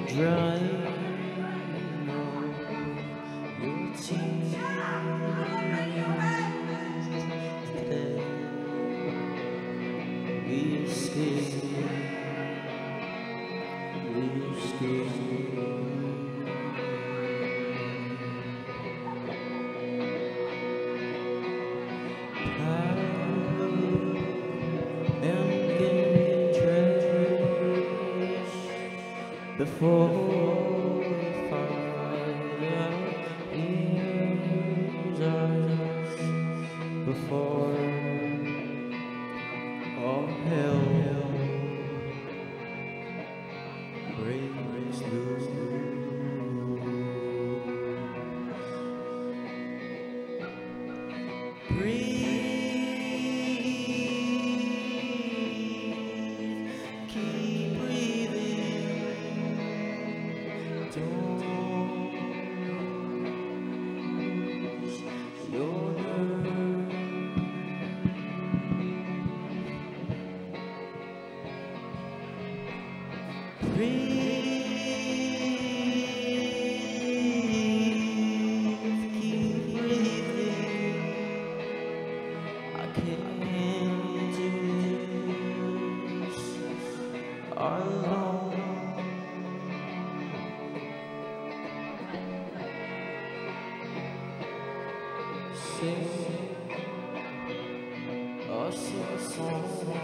drying all your tears. We escape. Before we find our ears, before all hell breaks loose. Breathe, keep breathing. Don't lose your nerve. Breathe, keep breathing. I can't do this alone. Sing us a song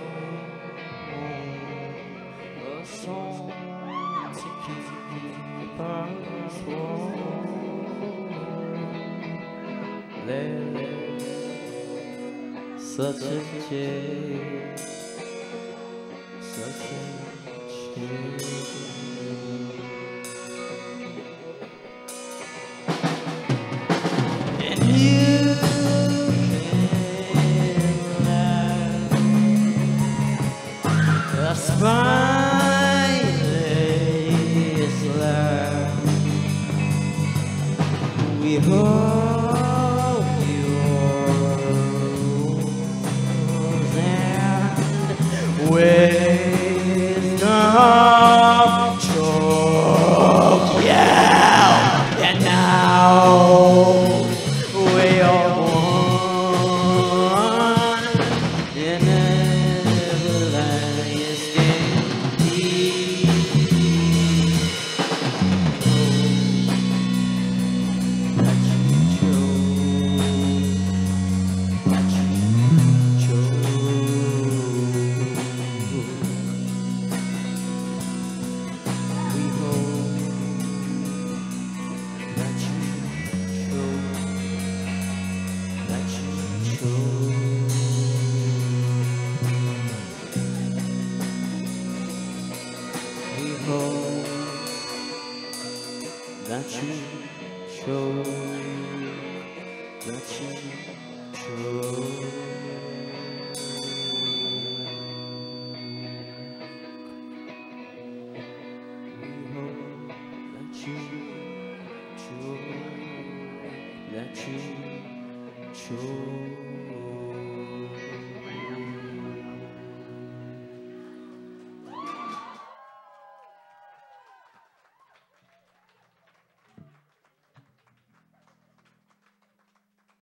to keep us warm. There's such a change, such a change. And you a spineless laugh. We hope yours and wisdom choke you, and now we are one in everlasting peace. That you we hope that you we hope that you show, that you we hope that you choke, that you choke.